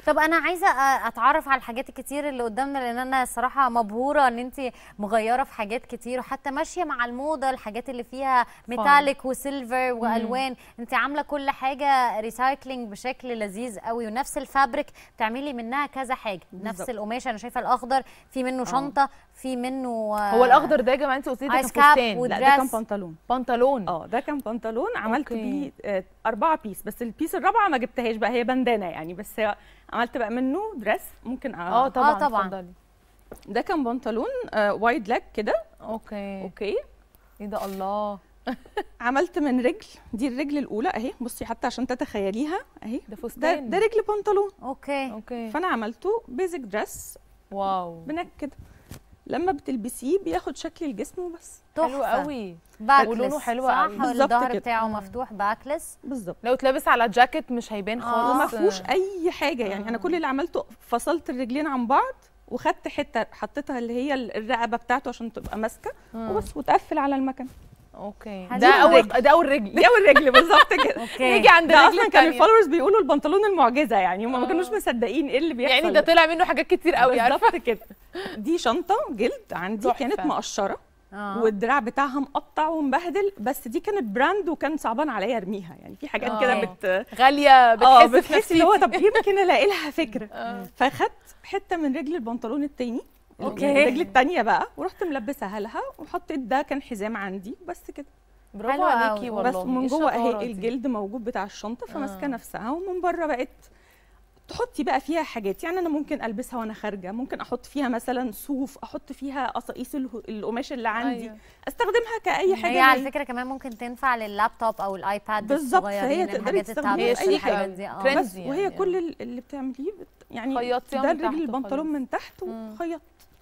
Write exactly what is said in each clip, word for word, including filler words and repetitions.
طب انا عايزه اتعرف على الحاجات الكتير اللي قدامنا، لان انا الصراحه مبهوره ان انت مغيره في حاجات كتير وحتى ماشيه مع الموضه، الحاجات اللي فيها ميتاليك وسيلفر والوان، انت عامله كل حاجه ريسايكلينج بشكل لذيذ قوي، ونفس الفابريك بتعملي منها كذا حاجه. بالزبط. نفس القماشه انا شايفه الاخضر في منه شنطه، في منه هو الاخضر ده يا جماعه انت قلتي ده كان فستان؟ لا ده كان بنطلون. بنطلون اه ده كان بنطلون عملت بيه آه اربعه بيس، بس البيس الرابعه ما جبتهاش بقى، هي بندانه يعني، بس عملت بقى منه دريس ممكن اه طبعا اه طبعا. ده كان بنطلون آه وايد لاج كده. اوكي اوكي ايه ده الله. عملت من رجل، دي الرجل الاولى اهي، بصي حتى عشان تتخيليها اهي، ده فستان، ده, ده رجل بنطلون. اوكي اوكي فانا عملته بيزك دريس. واو بنك كده، لما بتلبسيه بياخد شكل الجسم وبس. حلو قوي ولونه حلو قوي، صح، الظهر بتاعه مفتوح باكلس بالظبط، لو اتلبس على جاكيت مش هيبان خالص آه. وما فيهوش اي حاجه يعني. آه. انا كل اللي عملته فصلت الرجلين عن بعض وخدت حته حطيتها اللي هي الرقبه بتاعته عشان تبقى ماسكه وبس، وتقفل على المكان. اوكي ده اول ده اول رجل دي اول رجل بالظبط كده. اوكي نيجي عند الرجل اصلا كان الفولورز بيقولوا البنطلون المعجزه يعني، هم ما كانوش مصدقين ايه اللي بيحصل يعني، ده طلع منه حاجات كتير قوي بالظبط كده. دي شنطه جلد عندي كانت مقشره آه. والدراع بتاعها مقطع ومبهدل، بس دي كانت براند وكان صعبان عليا ارميها يعني، في حاجات آه. كده بت غاليه بتحس بتحسي اللي هو طب يمكن الاقي لها فكره. آه. فاخدت حته من رجل البنطلون التاني اوكي الرجل التانيه بقى ورحت ملبسها لها وحطيت ده كان حزام عندي بس كده. برافو عليكي والله. بس من جوه اهي الجلد موجود بتاع الشنطه فماسكه آه. نفسها، ومن بره بقت تحطي بقى فيها حاجات يعني، انا ممكن البسها وانا خارجه، ممكن احط فيها مثلا صوف، احط فيها قصاقيس القماش اللي عندي. أيوة. استخدمها كاي حاجه. هي على فكره كمان ممكن تنفع لللابتوب او الايباد بالظبط، فهي تقدري تستخدميها في اي حاجه دي اه بس وهي يعني كل اللي بتعمليه يعني خيطتيها ده الرجل البنطلون من تحت وخيط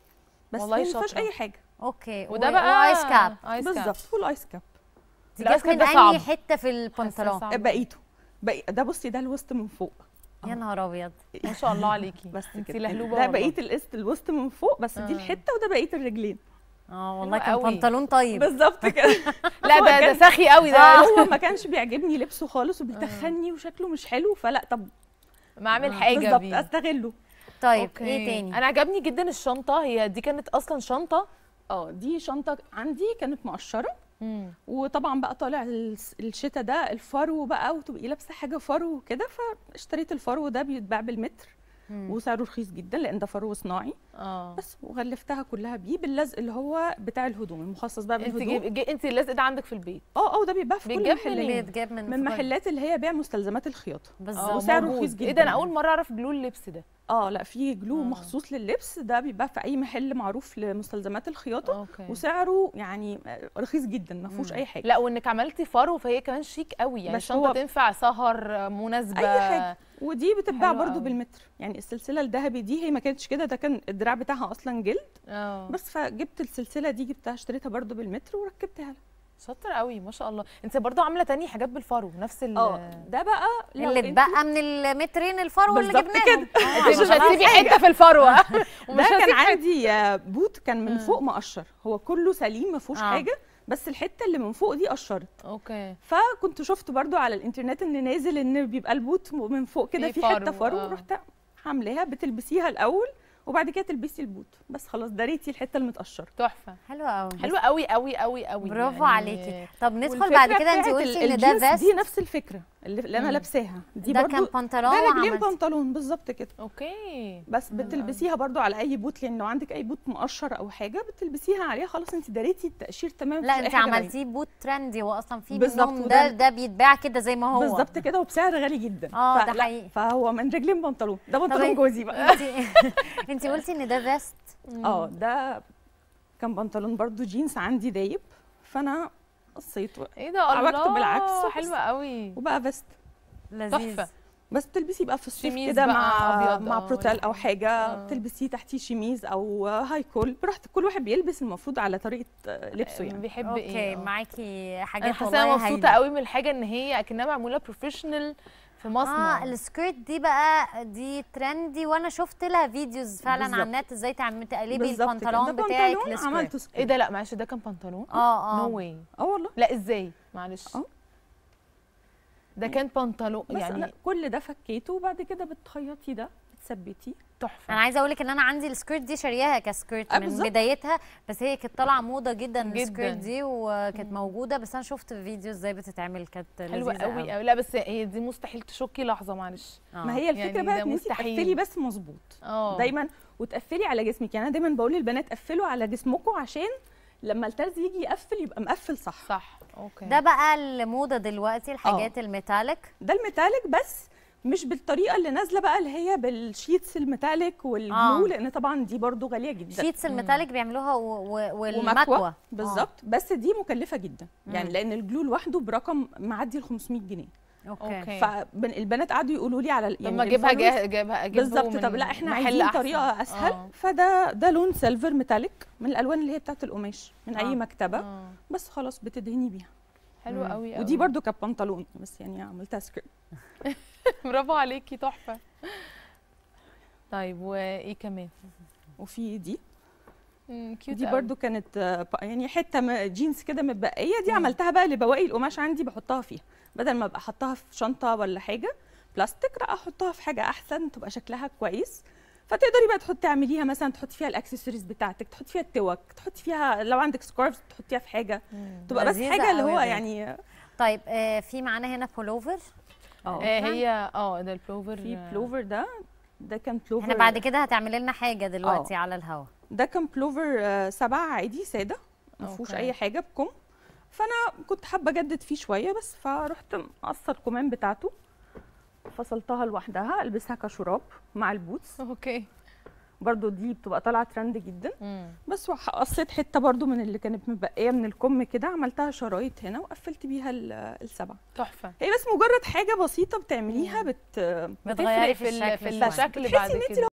بس ما فيهاش اي حاجه. اوكي وده بقى ايس كاب بالظبط، والايس كاب دي جت من اي حته في البنطلون؟ بقيته بقي ده بصي ده الوسط من فوق. يا نهار ابيض ما شاء الله عليكي بس انتي لهلوبه. ده بقيه القسط الوسط من فوق بس آه. دي الحته وده بقيه الرجلين. اه والله كان بنطلون طيب بالظبط كده. لا ده ده سخي قوي ده. آه هو ما كانش بيعجبني لبسه خالص وبيتخني وشكله مش حلو، فلا طب ما اعمل حاجه بالظبط بيه. استغله. طيب أوكي. ايه تاني؟ انا عجبني جدا الشنطه، هي دي كانت اصلا شنطه اه دي شنطه عندي كانت مقشره. مم. وطبعا بقى طالع الشتاء ده الفرو بقى وتبقي لابسه حاجه فرو وكده، فاشتريت الفرو ده بيتباع بالمتر. مم. وسعره رخيص جدا لان ده فرو صناعي. اه بس وغلفتها كلها بيه باللزق اللي هو بتاع الهدوم المخصص بقى بالهدوم. انت انت اللزق ده عندك في البيت؟ اه اه ده بيتباع في كل المحلات، بيتجاب من من محلات اللي هي بيع مستلزمات الخياطه بالظبط، وسعره رخيص جدا. ايه ده انا اول مره اعرف جلو اللبس ده. اه لا في جلو آه. مخصوص لللبس، ده بيبقى في اي محل معروف لمستلزمات الخياطه. أوكي. وسعره يعني رخيص جدا ما فيهوش اي حاجه. لا وانك عملتي فرو فهي كمان شيك قوي يعني، شنطه تنفع سهر مناسبه اي حاجه. ودي بتتباع برضو بالمتر يعني، السلسله الذهبي دي هي ما كانتش كده، ده كان الدراع بتاعها اصلا جلد. اه بس فجبت السلسله دي جبتها اشتريتها برضو بالمتر وركبتها لها. شاطره قوي ما شاء الله. انت برضو عامله تاني حاجات بالفرو نفس ال اه ده بقى اللي اتبقى من المترين الفرو اللي جبناهم كده. انت مش هتسيبي حته في الفرو. ده كان عندي بوت كان من فوق مقشر، هو كله سليم ما فيهوش آه. حاجه، بس الحته اللي من فوق دي قشرت. اوكي فكنت شفت برضو على الانترنت ان نازل ان بيبقى البوت من فوق كده في حته فرو آه. رحت حاملاها بتلبسيها الاول وبعد كده تلبسي البوت بس خلاص دريتي الحته المتقشره. تحفه حلوه قوي حلوه قوي قوي قوي قوي برافو يعني عليكي. طب ندخل بعد كده، انت قلتي ان ده فيست، دي نفس الفكره اللي انا لابساها دي ده كان بنطلون ده رجلين بنطلون بالظبط كده. اوكي بس بتلبسيها برضو على اي بوت، لان لو عندك اي بوت مقشر او حاجه بتلبسيها عليها خلاص انت دريتي التقشير تمام. لا انت عملتيه بوت ترندي، هو اصلا في منهم ده ده بيتباع كده زي ما هو بالظبط كده وبسعر غالي جدا. اه ده حقيقي. فهو من رجلين بنطلون، ده بنطلون جوزي بقى. انت انت قلتي ان ده فيست. اه ده كان بنطلون برضو جينز عندي دايب، فانا قصيته ايه ده الله عملته بالعكس حلوه قوي وبقى فيست لذيذ تحفه. بس بتلبسي بقى في الصيف كده مع أبيض مع بروتيل او حاجه آه. تلبسيه تحتيه شميز او هاي كول براحتك، كل واحد بيلبس المفروض على طريقه لبسه يعني بيحب أوكي. ايه. اوكي معاكي حاجات انا حاسه انا مبسوطه قوي من الحاجه ان هي اكنها معموله بروفيشنال في مصنع. اه السكيرت دي بقى دي ترندي، وانا شفت لها فيديوز فعلا على النت ازاي تعملي تقلبي البنطلون بتاعك لسكيرت. ايه ده؟ لا معلش ده كان بنطلون؟ اه اه نو واي. اه والله. لا ازاي معلش اه ده كان بنطلون يعني كل ده فكيته وبعد كده بتخيطي ده وتثبتي. تحفه. انا عايزه اقول لك ان انا عندي السكيرت دي شارياها كسكيرت آه من بالظبط. بدايتها، بس هي كانت طالعه موضه جدا جداً. السكيرت دي وكانت موجوده، بس انا شفت فيديو ازاي بتتعمل كانت حلوه لذيذه قوي قوي. لا بس هي دي مستحيل تشكي لحظه، معلش. آه. ما هي الفكره يعني بقى ده ان انت مستحيل. تقفلي بس مظبوط اه دايما، وتقفلي على جسمك. يعني انا دايما بقول للبنات قفلوا على جسمكم عشان لما الترز يجي يقفل يبقى مقفل صح. صح. اوكي. ده بقى الموضه دلوقتي الحاجات الميتاليك. ده الميتاليك بس مش بالطريقه اللي نازله بقى اللي هي بالشيتس الميتاليك والجلو، آه. لان طبعا دي برضو غاليه جدا. شيتس الميتاليك بيعملوها و... و... والمكوه ومكوه بالظبط. بس دي مكلفه جدا يعني، مم. لان الجلو لوحده برقم معدي ال خمسمية جنيه. اوكي, أوكي. فالبنات قعدوا يقولوا لي على يعني لما اجيبها جاهزه اجيبها اجيبه بالظبط. طب لا احنا محل عايزين أحسن. طريقه اسهل. آه. فده ده لون سيلفر ميتاليك من الالوان اللي هي بتاعت القماش من آه. اي مكتبه. آه. بس خلاص بتدهني بيها. حلوه قوي قوي. ودي برضو كانت بنطلون بس يعني عملتها سكيرت. برافو عليكي، تحفه. طيب وايه كمان؟ وفي دي امم كيوت دي قوي. برضو كانت آه، يعني حته م- جينز كده متبقيه. دي عملتها بقى لبواقي القماش عندي بحطها فيها، بدل ما ابقى احطها في شنطه ولا حاجه بلاستيك، لا احطها في حاجه احسن تبقى شكلها كويس. فتقدري بقى تحطي تعمليها مثلا، تحطي فيها الاكسسوارز بتاعتك، تحطي فيها التوك، تحطي فيها لو عندك سكارفز تحطيها في حاجه، تبقى بس لذيذة حاجه اللي قوي هو دي. يعني. طيب آه في معانا هنا بولوفر. آه هي اه ده البلوفر. في بلوفر ده ده كان بلوفر. احنا بعد كده هتعملي لنا حاجه دلوقتي أوه. على الهوا. ده كان بلوفر آه، سبعة عادي ساده ما فيهوش أوكي. اي حاجه بكم. فانا كنت حابه اجدد فيه شويه بس، فرحت مقصه الكمام بتاعته فصلتها لوحدها البسها كشراب مع البوتس. اوكي. برضو دي بتبقى طالعه ترند جدا. مم. بس قصيت حته برضو من اللي كانت متبقيه من الكم كده، عملتها شرايط هنا وقفلت بيها ال- السبعه. تحفه. هي بس مجرد حاجه بسيطه بتعمليها بت بتغيري بتفرق في في ال- الشكل في شوية. الشكل بتحسي بعد إن أنت كده.